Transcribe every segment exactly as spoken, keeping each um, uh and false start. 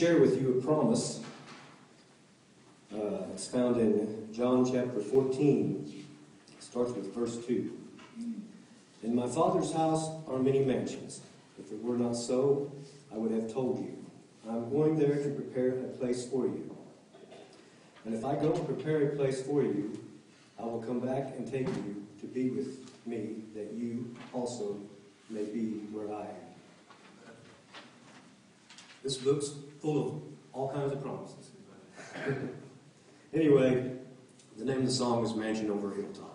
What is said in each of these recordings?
share with you a promise. Uh, it's found in John chapter fourteen. It starts with verse two. In my Father's house are many mansions. If it were not so, I would have told you. I'm going there to prepare a place for you. And if I go and prepare a place for you, I will come back and take you to be with me, that you also may be where I am. This book's full of all kinds of promises. Anyway, the name of the song is Mansion Over Hilltop.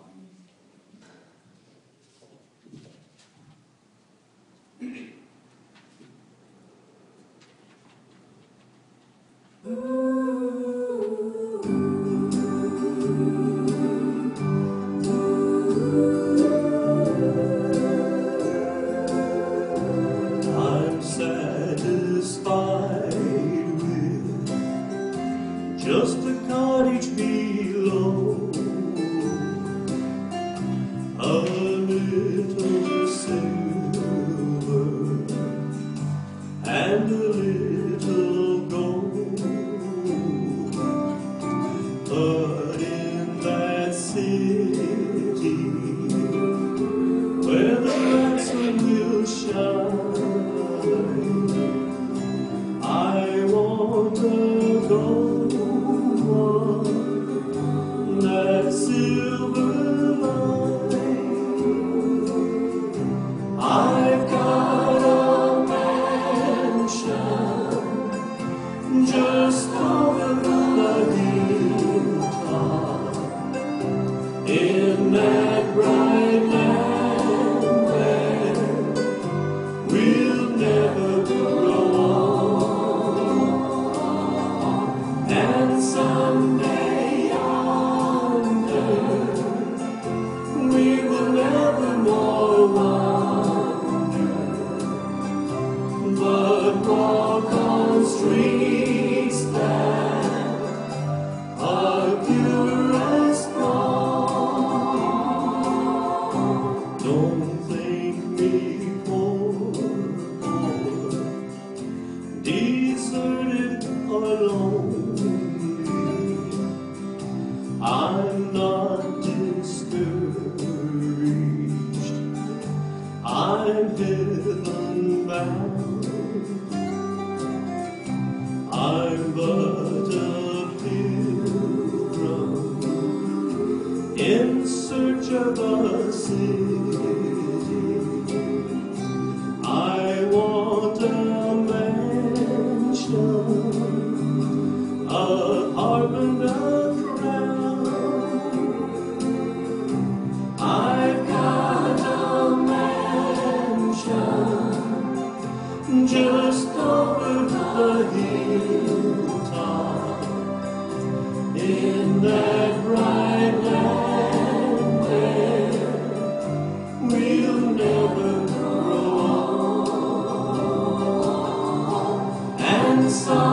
I'm satisfied with just a cottage below, a little silver and a little gold. But in that city where the bright sun will shine, I want a gold one, that silver line. I've got a mansion just over the hilltop, in that bright land where we'll never grow old, and someday yonder we will never more wander, but walk on streets that are pure as gold. Don't think me poor, poor, deserted or lonely. I'm not discouraged, I'm heaven bound. I'm but a pilgrim in search of a city. I want a mansion, a harp and a crown. I've got a mansion just over the hilltop, in that bright land where we'll never grow old, and some